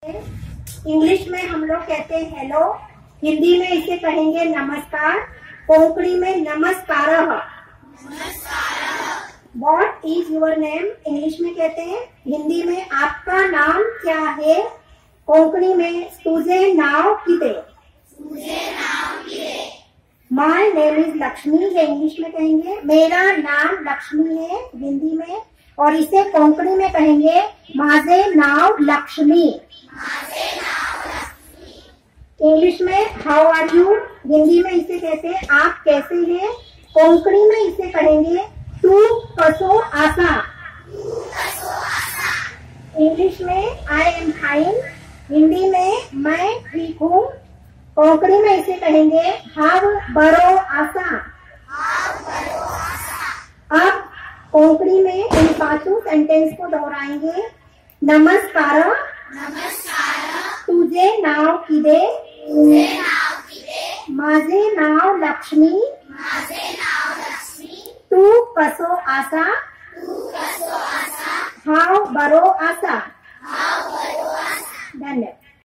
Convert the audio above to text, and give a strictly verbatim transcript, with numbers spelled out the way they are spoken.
English में हम लोग कहते हैं हेलो, हिंदी में इसे कहेंगे नमस्कार, कोंकणी में नमस्कारः। What is your name English में कहते हैं, हिंदी में आपका नाम क्या है, कोंकणी में तुझे नाव किते। माय नेम इज लक्ष्मी है इंग्लिश में कहेंगे मेरा नाम लक्ष्मी है हिंदी में, और इसे कोंकणी में कहेंगे माझे नाव लक्ष्मी। इंग्लिश में हाउ आर यू, हिंदी में इसे कहते हैं आप कैसे हैं, कोंकणी में इसे कहेंगे तू कसो आसा। इंग्लिश में आई एम फाइन, हिंदी में मैं ठीक हूँ, कोंकणी में इसे कहेंगे हाव बरो आसा। अब कोंकणी में इन पांचों सेंटेंस को दोहराएंगे। नमस्कार, तुझे नाव किदे, माझे नाव लक्ष्मी, तू कसो आसा, हाव बरो आसा। धन्यवाद।